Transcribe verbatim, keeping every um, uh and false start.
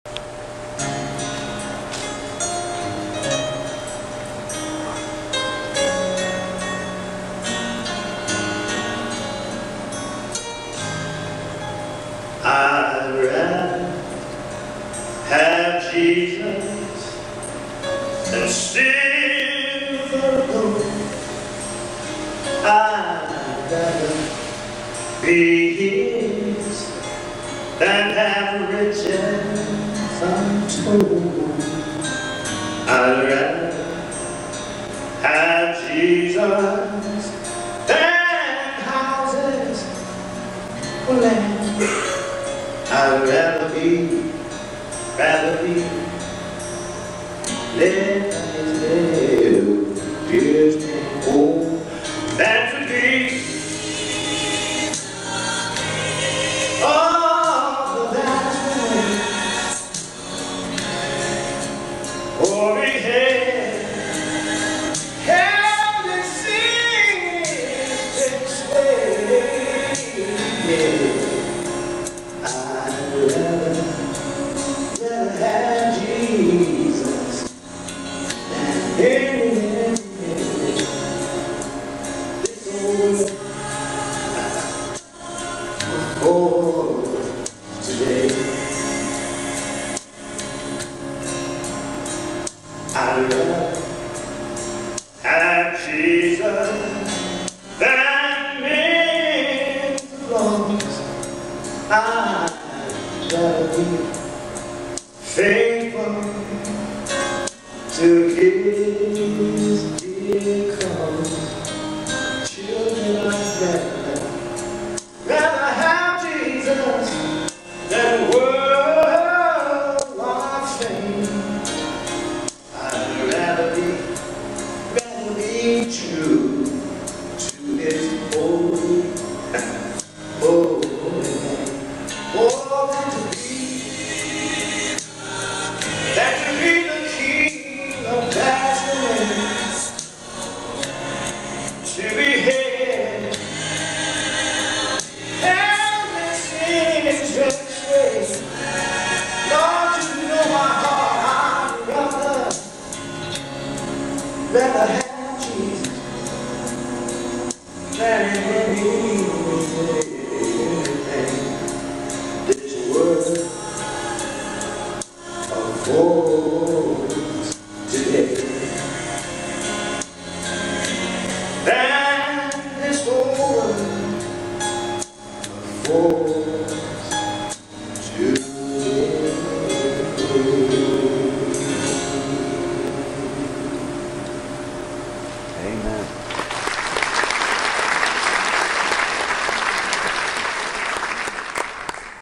I'd rather have Jesus than silver or gold. I'd rather be His than have riches untold. I'd rather have Jesus than houses or land. I'd rather be, rather be led by His little dearest home than to be all that's away. Or be held, held in sin's way. I'd rather, rather have Jesus than anything. This old for today. I'd rather have Jesus than men's wrongs. I'd rather be faithful to His dear cause. Children, I'd rather, rather have Jesus than worldwide fame. I'd rather be, rather be true to His holy, holy name. Oh, than to be, than to be the king of Bethlehem, to be head, held in sin's way. Lord, you know my heart, I'd rather, rather have Jesus than anything.